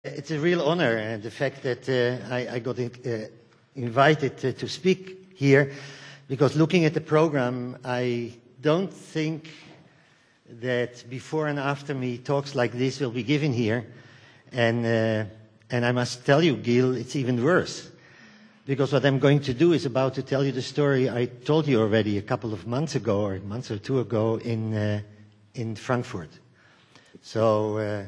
It's a real honor, the fact that I got invited to speak here, because looking at the program, I don't think that before and after me talks like this will be given here. And I must tell you, Gil, it's even worse. Because what I'm going to do is about to tell you the story I told you already a couple of months ago, or a month or two ago, in Frankfurt. So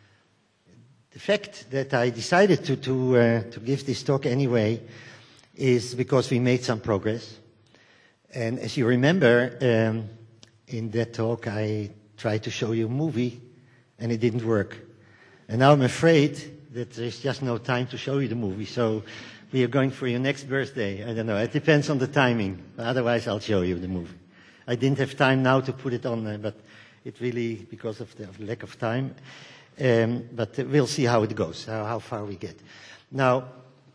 the fact that I decided to give this talk anyway is because we made some progress. And as you remember, in that talk I tried to show you a movie, and it didn't work. And now I'm afraid that there's just no time to show you the movie, so we are going for your next birthday. I don't know, it depends on the timing. Otherwise, I'll show you the movie. I didn't have time now to put it on, but it really, because of the lack of time. But we'll see how it goes, how far we get. Now,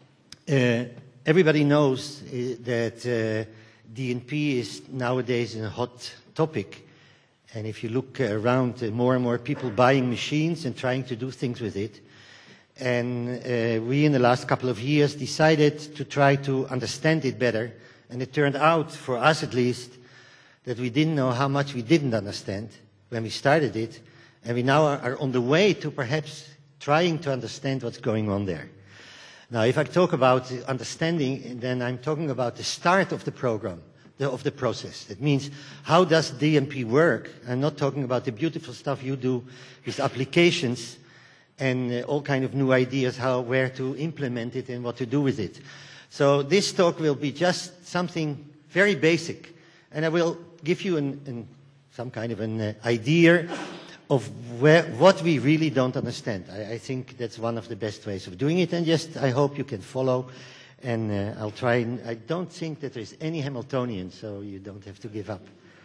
everybody knows that DNP is nowadays a hot topic. And if you look around, more and more people buying machines and trying to do things with it. And we, in the last couple of years, decided to try to understand it better. And it turned out, for us at least, that we didn't know how much we didn't understand when we started it. And we now are on the way to perhaps trying to understand what's going on there. Now, if I talk about understanding, then I'm talking about the start of the program, of the process. That means, how does DNP work? I'm not talking about the beautiful stuff you do with applications and all kind of new ideas, where to implement it and what to do with it. So this talk will be just something very basic, and I will give you some kind of an idea of what we really don't understand. I think that's one of the best ways of doing it, and just I hope you can follow, and I'll try. I don't think that there's any Hamiltonian, so you don't have to give up.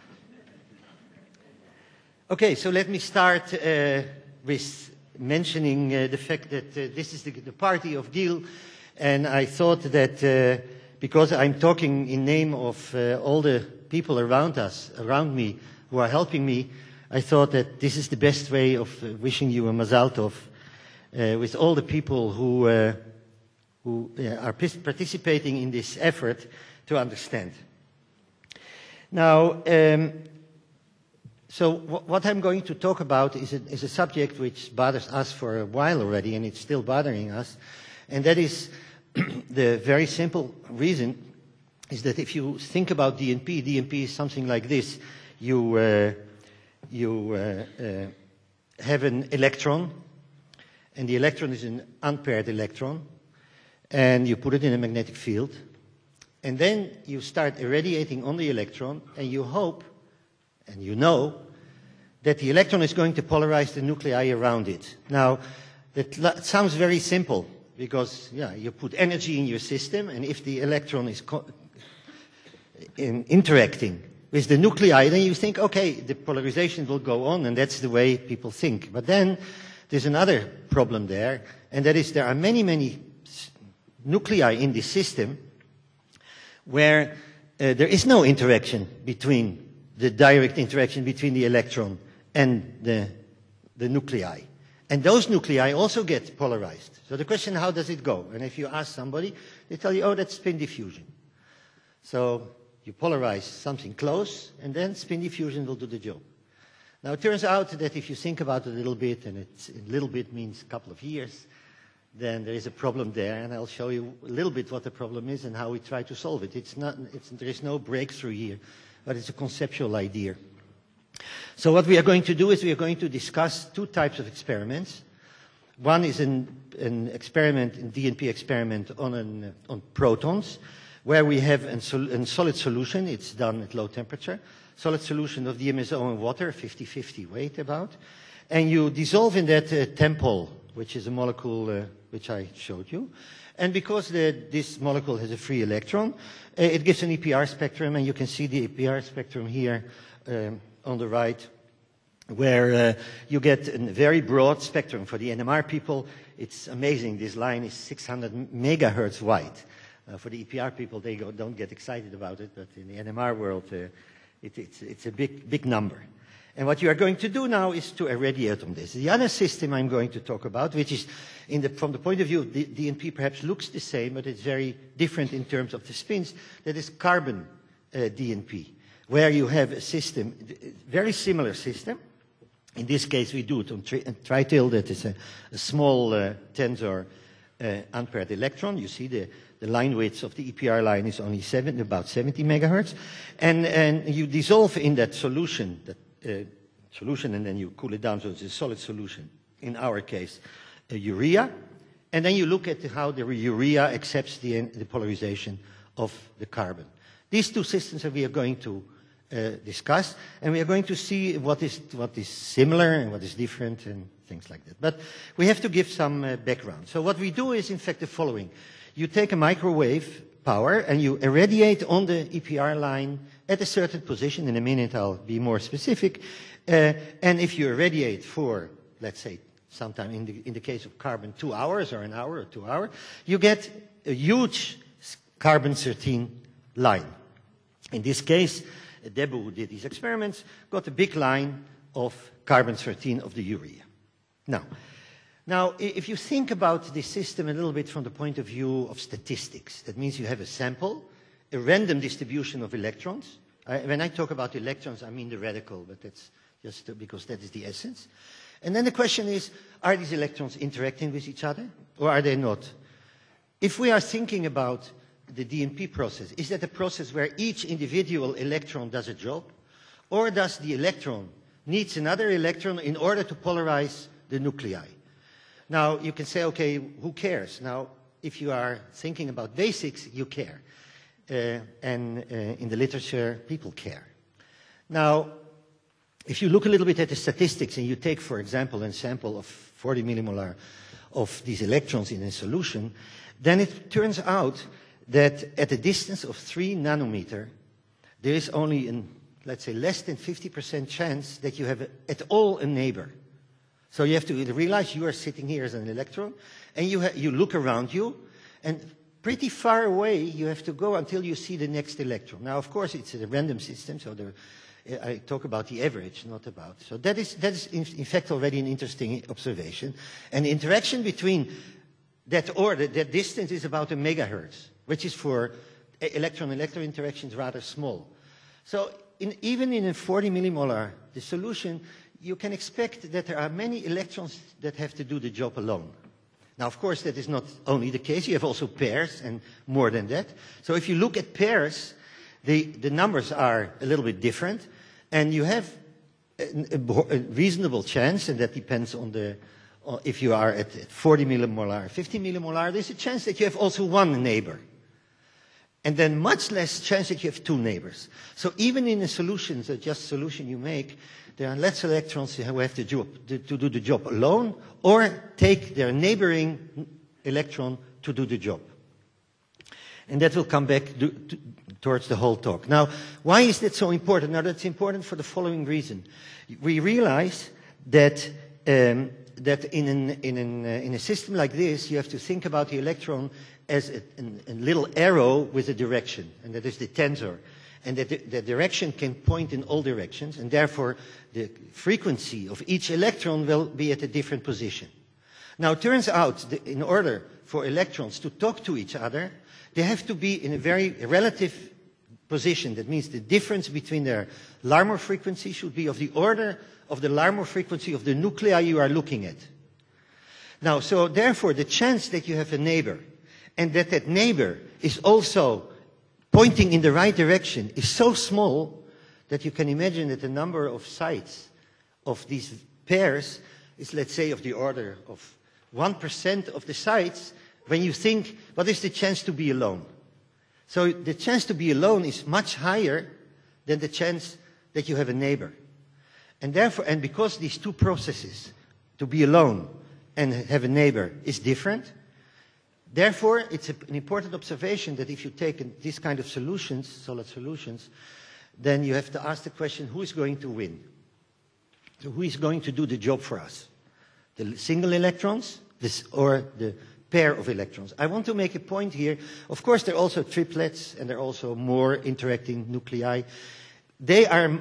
Okay, so let me start with mentioning the fact that this is the party of Gil, and I thought that because I'm talking in name of all the people around me, who are helping me, I thought that this is the best way of wishing you a Mazal Tov with all the people who are participating in this effort to understand. Now, so what I'm going to talk about is a subject which bothers us for a while already, and it's still bothering us, and that is the very simple reason is that if you think about DNP is something like this. You have an electron, and the electron is an unpaired electron, and you put it in a magnetic field, and then you start irradiating on the electron, and you hope, and you know, that the electron is going to polarize the nuclei around it. Now, that sounds very simple, because you put energy in your system, and if the electron is interacting with the nuclei, then you think, okay, the polarization will go on, and that's the way people think. But then there's another problem there, and that is there are many, many nuclei in this system where there is no interaction between the direct interaction between the electron and the nuclei. And those nuclei also get polarized. So the question, how does it go? And if you ask somebody, they tell you, oh, that's spin diffusion. So you polarize something close, and then spin diffusion will do the job. Now, it turns out that if you think about it a little bit, and a little bit means a couple of years, then there is a problem there, and I'll show you a little bit what the problem is and how we try to solve it. There is no breakthrough here, but it's a conceptual idea. So what we are going to do is we are going to discuss two types of experiments. One is an experiment, a DNP experiment on protons, where we have a solid solution. It's done at low temperature. Solid solution of DMSO and water, 50-50 weight about. And you dissolve in that Tempol, which is a molecule which I showed you. And because this molecule has a free electron, it gives an EPR spectrum, and you can see the EPR spectrum here on the right, where you get a very broad spectrum. For the NMR people, it's amazing. This line is 600 megahertz wide. For the EPR people, they don't get excited about it, but in the NMR world, it's a big number. And what you are going to do now is to irradiate on this. The other system I'm going to talk about, which is, from the point of view of DNP, perhaps looks the same, but it's very different in terms of the spins, that is carbon DNP, where you have a system, very similar system. In this case, we do it on trityl, that is a small tensor unpaired electron. You see the line width of the EPR line is only about 70 megahertz. And you dissolve in that solution, and then you cool it down so it's a solid solution. In our case, urea. And then you look at how the urea accepts the polarization of the carbon. These two systems that we are going to discuss, and we are going to see what is similar and what is different and things like that. But we have to give some background. So what we do is, in fact, the following. You take a microwave power and you irradiate on the EPR line at a certain position. In a minute I'll be more specific. And if you irradiate for, let's say, sometime in the case of carbon 2 hours or an hour or 2 hours, you get a huge carbon-13 line. In this case, Debbo, who did these experiments, got a big line of carbon-13 of the urea. Now, if you think about this system a little bit from the point of view of statistics, that means you have a sample, a random distribution of electrons. When I talk about electrons, I mean the radical, but that's just because that is the essence. And then the question is, are these electrons interacting with each other, or are they not? If we are thinking about the DNP process, is that a process where each individual electron does a job, or does the electron needs another electron in order to polarize the nuclei? Now, you can say, okay, who cares? Now, if you are thinking about basics, you care. And in the literature, people care. Now, if you look a little bit at the statistics and you take, for example, a sample of 40 millimolar of these electrons in a solution, then it turns out that at a distance of 3 nanometer, there is only, let's say, less than 50% chance that you have at all a neighbor. So you have to realize you are sitting here as an electron, and you look around you, and pretty far away you have to go until you see the next electron. Now, of course, it's a random system, so I talk about the average, not about. So that is in fact already an interesting observation. And the interaction between that distance is about a megahertz, which is for electron-electron interactions rather small. So even in a 40 millimolar solution, you can expect that there are many electrons that have to do the job alone. Now, of course, that is not only the case. You have also pairs and more than that. So if you look at pairs, the numbers are a little bit different. And you have a reasonable chance, and that depends on if you are at 40 millimolar, 50 millimolar, there's a chance that you have also one neighbor. And then much less chance that you have two neighbors. So even in a solution, the just solution you make, there are less electrons who have to do the job alone, or take their neighboring electron to do the job. And that will come back towards the whole talk. Now, why is that so important? Now, that's important for the following reason. We realize that in a system like this, you have to think about the electron as a little arrow with a direction, and that is the tensor. And that the direction can point in all directions, and therefore the frequency of each electron will be at a different position. Now, it turns out that in order for electrons to talk to each other, they have to be in a very relative position. That means the difference between their Larmor frequency should be of the order of the Larmor frequency of the nuclei you are looking at. Now, so therefore, the chance that you have a neighbor, and that neighbor is also pointing in the right direction, is so small that you can imagine that the number of sites of these pairs is, let's say, of the order of 1% of the sites when you think, what is the chance to be alone? So the chance to be alone is much higher than the chance that you have a neighbor. And therefore, and because these two processes, to be alone and have a neighbor, is different, therefore, it's an important observation that if you take this kind of solutions, solid solutions, then you have to ask the question, who is going to win? So who is going to do the job for us? The single electrons or the pair of electrons? I want to make a point here. Of course, there are also triplets, and there are also more interacting nuclei. They are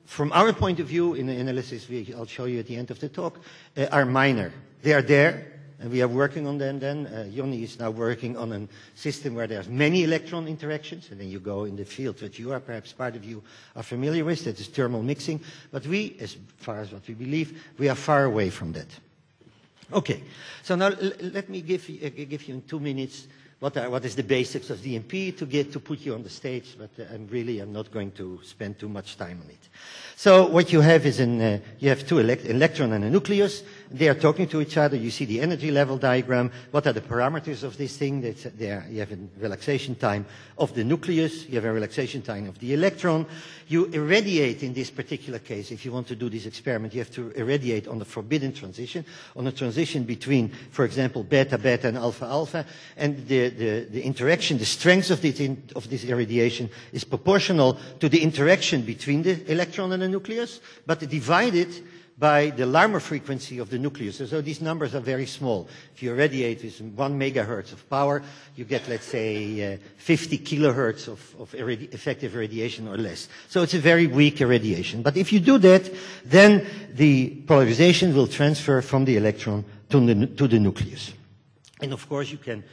from our point of view, in the analysis I'll show you at the end of the talk, are minor. They are there, and we are working on them then. Jonni is now working on a system where there's many electron interactions, and then you go in the field that you are, perhaps part of you are familiar with, that is thermal mixing. But we, as far as what we believe, we are far away from that. Okay, so now let me give you in 2 minutes what is the basics of DMP to put you on the stage, but I'm not going to spend too much time on it. So what you have is you have two electron and a nucleus. They are talking to each other. You see the energy level diagram. What are the parameters of this thing? You have a relaxation time of the nucleus. You have a relaxation time of the electron. You irradiate, in this particular case, if you want to do this experiment, you have to irradiate on the forbidden transition, on a transition between, for example, beta-beta and alpha-alpha. And the interaction, the strength of this irradiation is proportional to the interaction between the electron and the nucleus, but divided by the Larmor frequency of the nucleus. So these numbers are very small. If you irradiate with 1 megahertz of power, you get, let's say, 50 kilohertz of effective irradiation or less. So it's a very weak irradiation. But if you do that, then the polarization will transfer from the electron to the nucleus. And of course, you can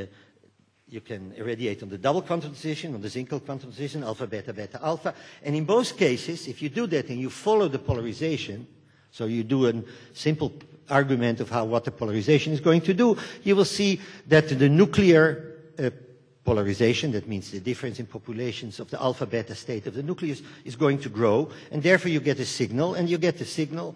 irradiate on the double quantum transition, on the Zinkel quantum transition, alpha, beta, beta, alpha. And in both cases, if you do that and you follow the polarization, so you do a simple argument of what the polarization is going to do, you will see that the nuclear polarization, that means the difference in populations of the alpha beta state of the nucleus, is going to grow, and therefore you get a signal, and you get the signal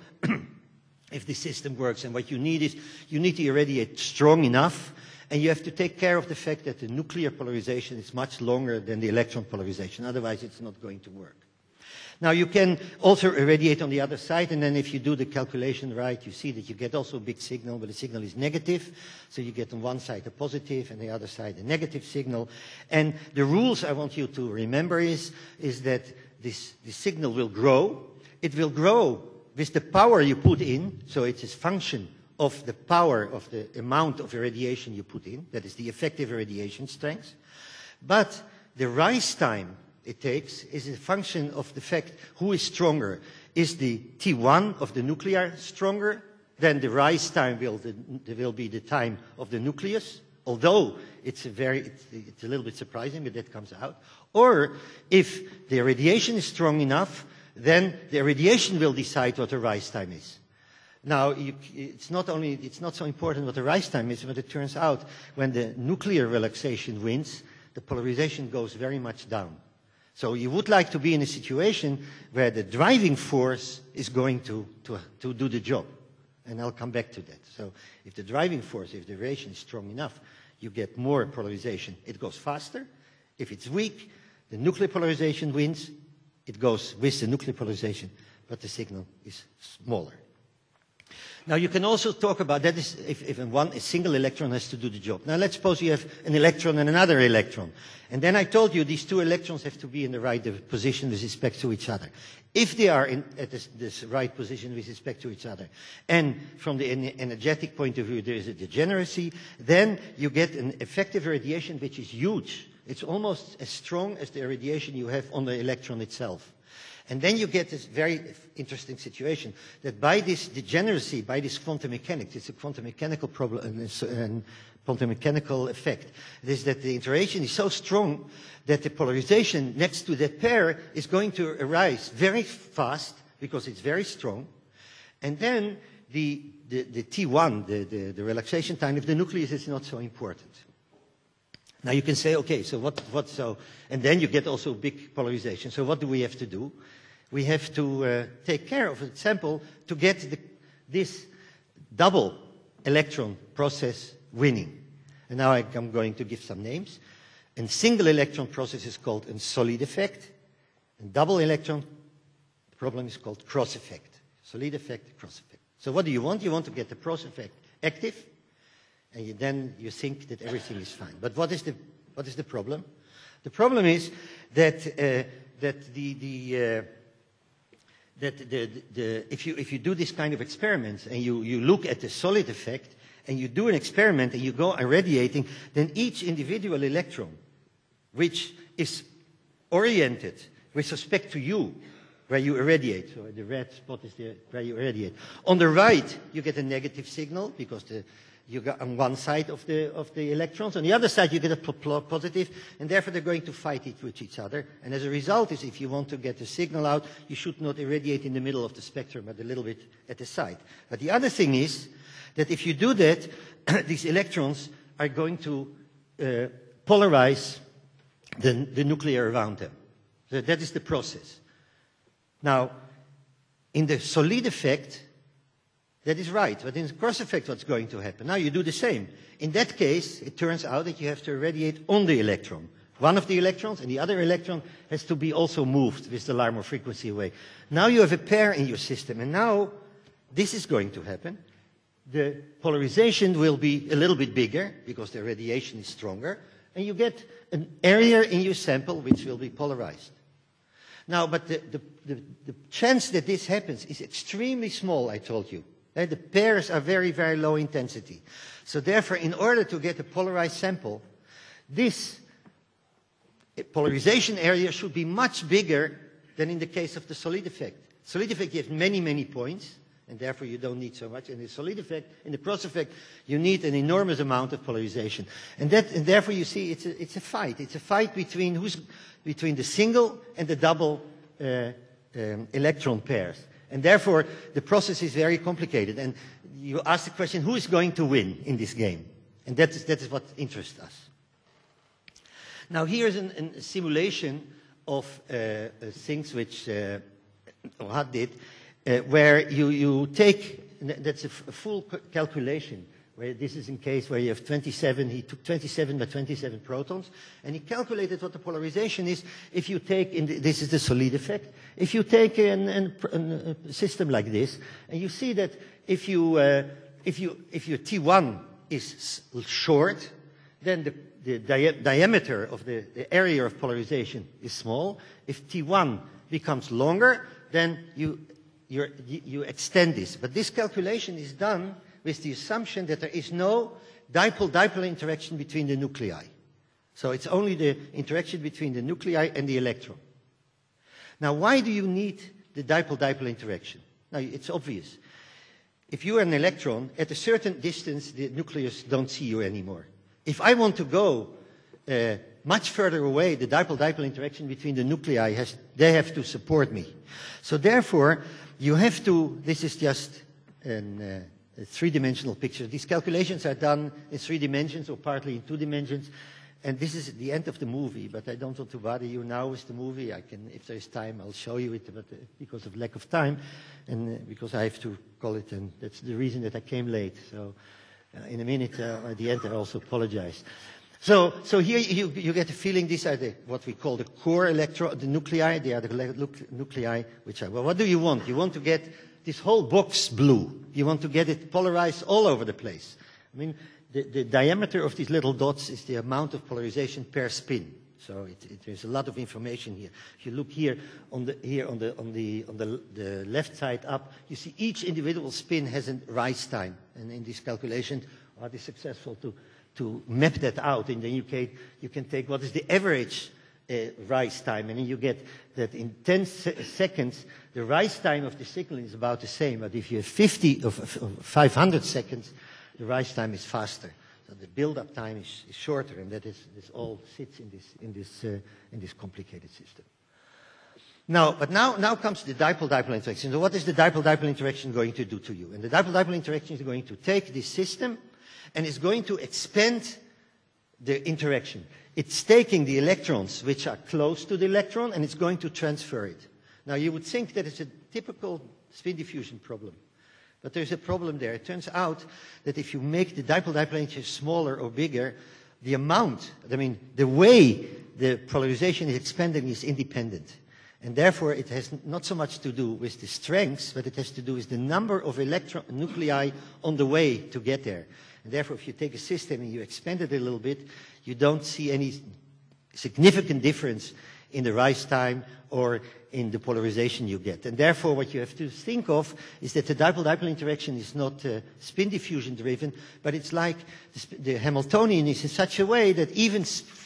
if the system works. And what you need is, you need to irradiate strong enough, and you have to take care of the fact that the nuclear polarization is much longer than the electron polarization, otherwise it's not going to work. Now you can also irradiate on the other side, and then if you do the calculation right, you see that you get also a big signal, but the signal is negative. So you get on one side a positive and the other side a negative signal. And the rules I want you to remember is that this signal will grow. It will grow with the power you put in, so it's a function of the power of the amount of irradiation you put in, that is the effective irradiation strength. But the rise time it takes is a function of the fact who is stronger. Is the T1 of the nuclear stronger? Then the rise time will be the time of the nucleus, although it's a little bit surprising, but that comes out. Or if the irradiation is strong enough, then the irradiation will decide what the rise time is. Now, it's not so important what the rise time is, but it turns out when the nuclear relaxation wins, the polarization goes very much down. So you would like to be in a situation where the driving force is going to do the job. And I'll come back to that. So if the driving force, if the radiation is strong enough, you get more polarization. It goes faster. If it's weak, the nuclear polarization wins. It goes with the nuclear polarization, but the signal is smaller. Now you can also talk about that is if a single electron has to do the job. Now let's suppose you have an electron and another electron. And then I told you these two electrons have to be in the right position with respect to each other. If they are at this right position with respect to each other, and from the energetic point of view there is a degeneracy, then you get an effective irradiation which is huge. It's almost as strong as the irradiation you have on the electron itself. And then you get this very interesting situation that by this degeneracy, by this quantum mechanics, it's a quantum mechanical problem and quantum mechanical effect. It is that the interaction is so strong that the polarization next to that pair is going to arise very fast because it's very strong. And then the T1, the relaxation time of the nucleus is not so important. Now you can say, okay, so and then you get also big polarization. So what do we have to do? We have to take care of, for example, to get this double electron process winning. And now I'm going to give some names. A single electron process is called a solid effect. And double electron problem is called cross effect. Solid effect, cross effect. So what do you want? You want to get the cross effect active. And then you think that everything is fine. But what is the problem? The problem is that if you do this kind of experiments and you look at the solid effect and you do an experiment and you go irradiating, then each individual electron, which is oriented with respect to you where you irradiate. So the red spot is where you irradiate. On the right, you get a negative signal because you got on one side of the electrons. On the other side, you get a positive, and therefore they're going to fight with each other. And as a result, is if you want to get a signal out, you should not irradiate in the middle of the spectrum, but a little bit at the side. But the other thing is that if you do that, these electrons are going to polarize the nuclear around them. So that is the process. Now, in the solid effect, that is right. But in the cross effect, what's going to happen? Now you do the same. In that case, it turns out that you have to irradiate on the electron. One of the electrons, and the other electron has to be also moved with the Larmor frequency away. Now you have a pair in your system, and now this is going to happen. The polarization will be a little bit bigger because the radiation is stronger, and you get an area in your sample which will be polarized. Now, but the chance that this happens is extremely small, I told you. The pairs are very, very low intensity. So therefore, in order to get a polarized sample, this polarization area should be much bigger than in the case of the solid effect. Solid effect, you have many, many points, and therefore you don't need so much. In the solid effect, in the cross effect, you need an enormous amount of polarization. And therefore you see it's a fight. It's a fight between the single and the double electron pairs. And therefore, the process is very complicated. And you ask the question, who is going to win in this game? And that is what interests us. Now, here's a simulation of things which Ohad did, where you take, that's a full calculation, where this is in case where you have 27, he took 27 by 27 protons, and he calculated what the polarization is if you take, this is the solid effect, if you take a system like this, and you see that if your T1 is short, then the diameter of the area of polarization is small. If T1 becomes longer, then you extend this. But this calculation is done with the assumption that there is no dipole-dipole interaction between the nuclei. So it's only the interaction between the nuclei and the electron. Now, why do you need the dipole-dipole interaction? Now, it's obvious. If you are an electron, at a certain distance, the nucleus don't see you anymore. If I want to go much further away, the dipole-dipole interaction between the nuclei, they have to support me. So therefore, you have to, this is just a three-dimensional picture. These calculations are done in 3 dimensions or partly in 2 dimensions. And this is the end of the movie, but I don't want to bother you now with the movie. I can, if there's time, I'll show you it, but because of lack of time, and because I have to call it, and that's the reason that I came late. So in a minute, at the end, I also apologize. So here you get a feeling these are what we call the core the nuclei. They are the nuclei which are, well, what do you want? You want to get this whole box blue. You want to get it polarized all over the place. I mean, the diameter of these little dots is the amount of polarization per spin. So there's a lot of information here. If you look here on the left side up, you see each individual spin has a rise time. And in this calculation, are they successful to map that out? And then you can take what is the average rise time, and then you get that in 10 seconds, the rise time of the signal is about the same. But if you have 500 seconds, the rise time is faster. So the build-up time is shorter, and this all sits in this complicated system. Now comes the dipole-dipole interaction. So what is the dipole-dipole interaction going to do to you? And the dipole-dipole interaction is going to take this system and is going to expand the interaction. It's taking the electrons which are close to the electron and it's going to transfer it. Now you would think that it's a typical spin diffusion problem. But there's a problem there. It turns out that if you make the dipole-dipole interaction smaller or bigger, the amount, the way the polarization is expanding is independent. And therefore, it has not so much to do with the strength, but it has to do with the number of nuclei on the way to get there. And therefore, if you take a system and you expand it a little bit, you don't see any significant difference in the rise time or in the polarization you get. And therefore, what you have to think of is that the dipole-dipole interaction is not spin diffusion driven, but it's like the Hamiltonian is in such a way that even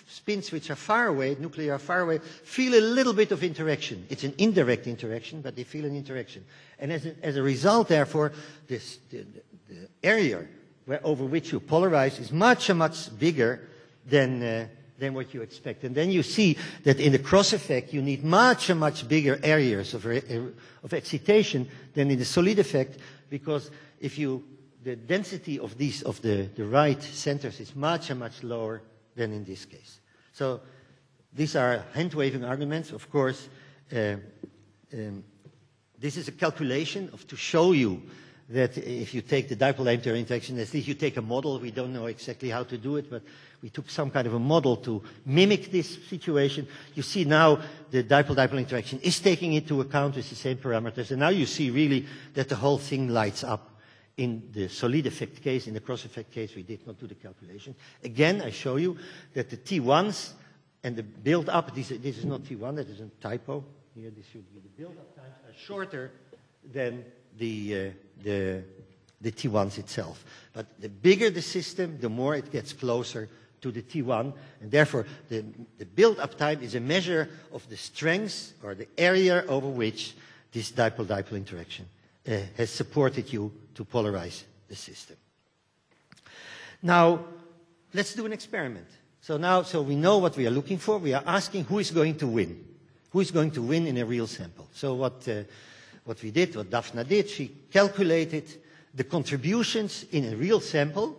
spins which are far away, nuclei are far away, feel a little bit of interaction. It's an indirect interaction, but they feel an interaction. And as a result, therefore, the area over which you polarize is much, much bigger than what you expect. And then you see that in the cross effect, you need much, much bigger areas of excitation than in the solid effect, because the density of the right centers is much, much lower than in this case. So these are hand-waving arguments. Of course, this is a calculation to show you that if you take the dipole-layer interaction, at least you take a model. We don't know exactly how to do it, but we took some kind of a model to mimic this situation. You see now the dipole-dipole interaction is taking into account with the same parameters. And now you see really that the whole thing lights up. In the solid effect case, in the cross effect case, we did not do the calculation. Again, I show you that the T1s and the build-up, this is not T1, that is a typo. Here, this should be the build-up times are shorter than the T1s itself. But the bigger the system, the more it gets closer to the T1, and therefore the build-up time is a measure of the strength or the area over which this dipole-dipole interaction has supported you to polarize the system. Now, let's do an experiment. So we know what we are looking for. We are asking who is going to win. Who is going to win in a real sample? So what we did, what Daphna did, she calculated the contributions in a real sample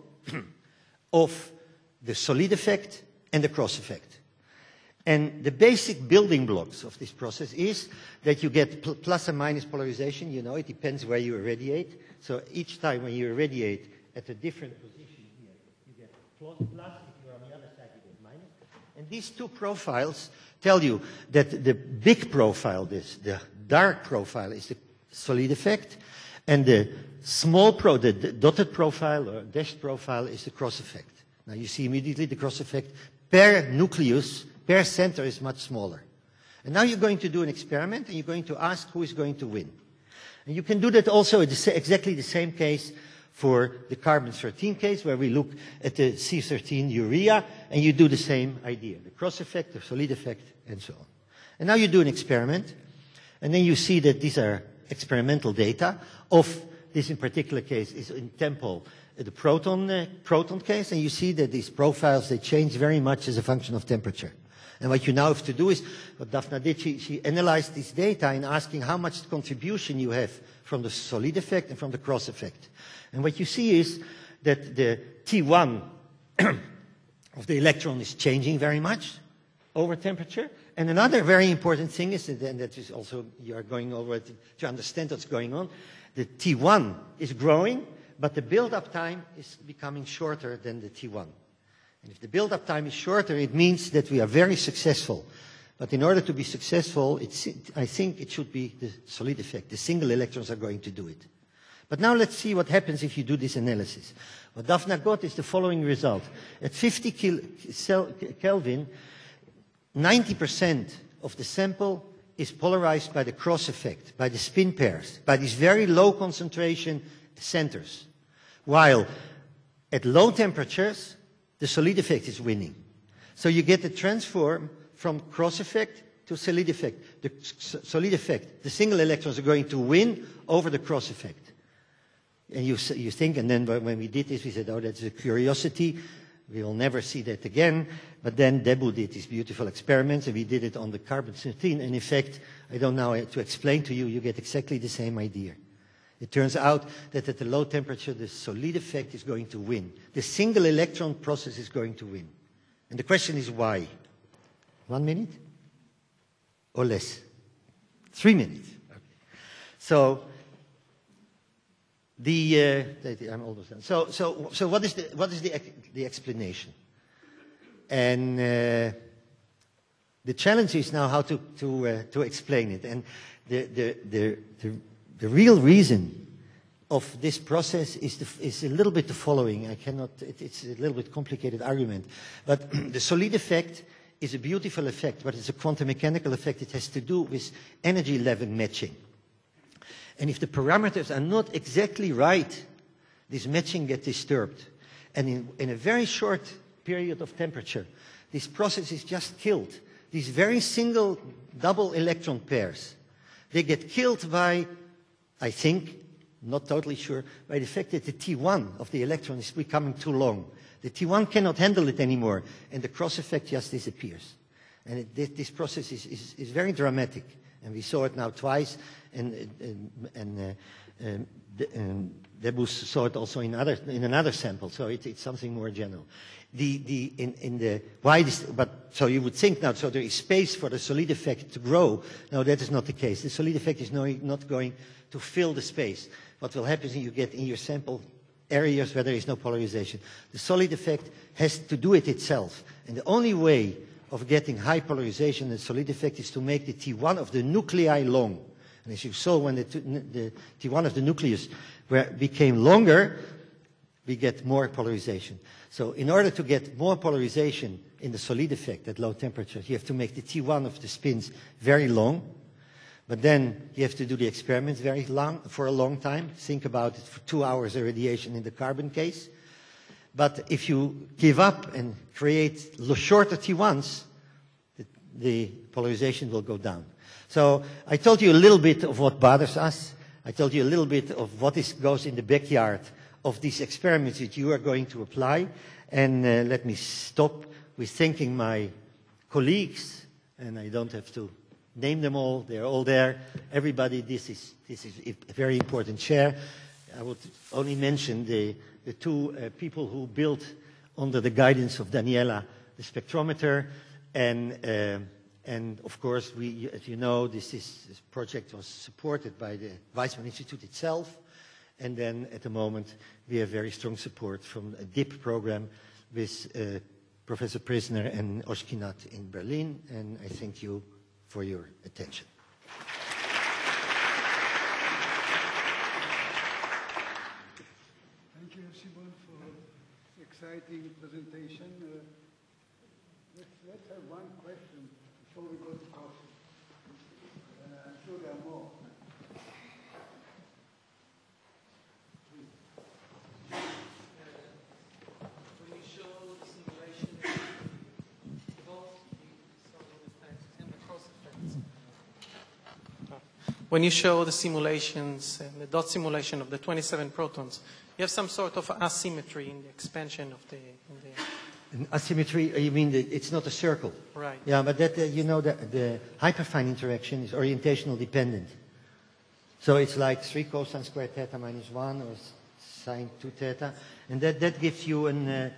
of the solid effect and the cross effect. And the basic building blocks of this process is that you get plus and minus polarization. You know, it depends where you irradiate. So each time when you irradiate at a different position here, you get plus. If you're on the other side, you get minus. And these two profiles tell you that the big profile, the dark profile, is the solid effect, and the the dotted profile or dashed profile is the cross effect. Now you see immediately the cross effect per nucleus, per center is much smaller. And now you're going to do an experiment and you're going to ask who is going to win. And you can do that also in exactly the same case for the carbon-13 case, where we look at the C13 urea, and you do the same idea, the cross effect, the solid effect, and so on. And now you do an experiment, and then you see that these are experimental data of this in particular case is in Temple, the proton case, and you see that these profiles, they change very much as a function of temperature. And what you now have to do is, what Daphna did, she analyzed this data in asking how much contribution you have from the solid effect and from the cross effect. And what you see is that the T1 of the electron is changing very much over temperature. And another very important thing is, and that is also, you are going over it to understand what's going on, the T1 is growing, but the build-up time is becoming shorter than the T1. And if the build-up time is shorter, it means that we are very successful. But in order to be successful, I think it should be the solid effect. The single electrons are going to do it. But now let's see what happens if you do this analysis. What Daphna got is the following result. At 50 Kelvin, 90% of the sample is polarized by the cross effect, by the spin pairs, by these very low concentration centers. While at low temperatures, the solid effect is winning. So you get the transform from cross effect to solid effect. The solid effect, the single electrons are going to win over the cross effect. And you think, and then when we did this, we said, oh, that's a curiosity. We will never see that again. But then Debu did these beautiful experiments, and we did it on the carbon-13. And in fact, I don't know how to explain to you, you get exactly the same idea. It turns out that at the low temperature, the solid effect is going to win. The single electron process is going to win. And the question is why? 1 minute? Or less? 3 minutes. Okay. So, I'm almost done. So what is the explanation? And the challenge is now how to explain it. And the real reason of this process is a little bit the following. It's a little bit complicated argument. But the solid effect is a beautiful effect, but it's a quantum mechanical effect. It has to do with energy level matching. And if the parameters are not exactly right, this matching gets disturbed. And in a very short period of temperature, this process is just killed. These very single double electron pairs, they get killed by, I think, not totally sure, by the fact that the T1 of the electron is becoming too long. The T1 cannot handle it anymore, and the cross effect just disappears. And this process is very dramatic, and we saw it now twice, and Debus saw it also in another sample, so it's something more general. So you would think now, so there is space for the solid effect to grow. No, that is not the case. The solid effect is not going to fill the space. What will happen is you get in your sample areas where there is no polarization. The solid effect has to do it itself. And the only way of getting high polarization in the solid effect is to make the T1 of the nuclei long. And as you saw, when the T1 of the nucleus became longer, we get more polarization. So in order to get more polarization in the solid effect at low temperatures, you have to make the T1 of the spins very long. But then you have to do the experiments very long, for a long time. Think about it, for 2 hours irradiation in the carbon case. But if you give up and create shorter T1s, the polarization will go down. So I told you a little bit of what bothers us. I told you a little bit of what goes in the backyard of these experiments that you are going to apply. And let me stop with thanking my colleagues, and I don't have to name them all, they're all there. Everybody, this is a very important chair. I would only mention the two people who built, under the guidance of Daniela, the spectrometer. And of course, as you know, this project was supported by the Weizmann Institute itself. And then at the moment, we have very strong support from a DIP program with Professor Prisner and Oshkinat in Berlin. And I thank you for your attention. Thank you, Simon, for exciting presentation. Let's have one question before we go to coffee. I'm sure there are more. When you show the simulation, when you show the simulations and the dot simulation of the 27 protons, you have some sort of asymmetry in the expansion of the... An asymmetry, you mean that it's not a circle? Right. Yeah, but that, you know, the hyperfine interaction is orientational dependent. So it's like 3 cosine squared theta minus 1 or sine 2 theta. And that gives you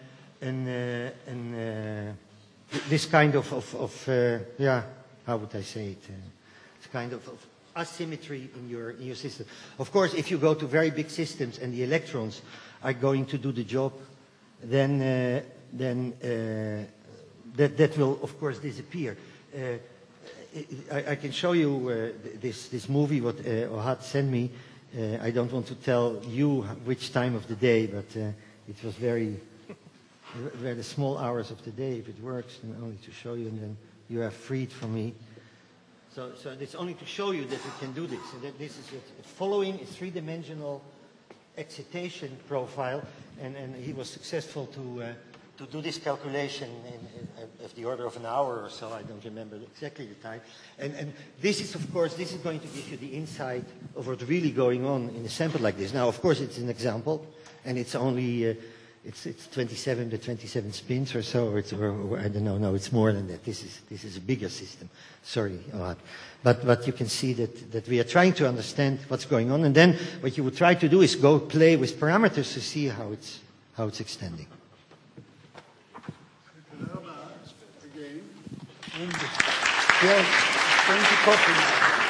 this kind of yeah, how would I say it? It's kind of asymmetry in your system. Of course, if you go to very big systems and the electrons are going to do the job, then that will, of course, disappear. I can show you this movie what Ohad sent me. I don't want to tell you which time of the day, but it was very small hours of the day, if it works, and only to show you, and then you are freed from me. So it's only to show you that we can do this, and that this is following a three-dimensional excitation profile, and he was successful to do this calculation of the order of an hour or so. I don't remember exactly the time. And this is, of course, this is going to give you the insight of what's really going on in a sample like this. Now, of course, it's an example, and it's only it's 27 spins or so, or I don't know. No, it's more than that. This is a bigger system. Sorry, Ohad. But you can see that we are trying to understand what's going on, and then what you would try to do is go play with parameters to see how it's extending. Again. Yes, thank you,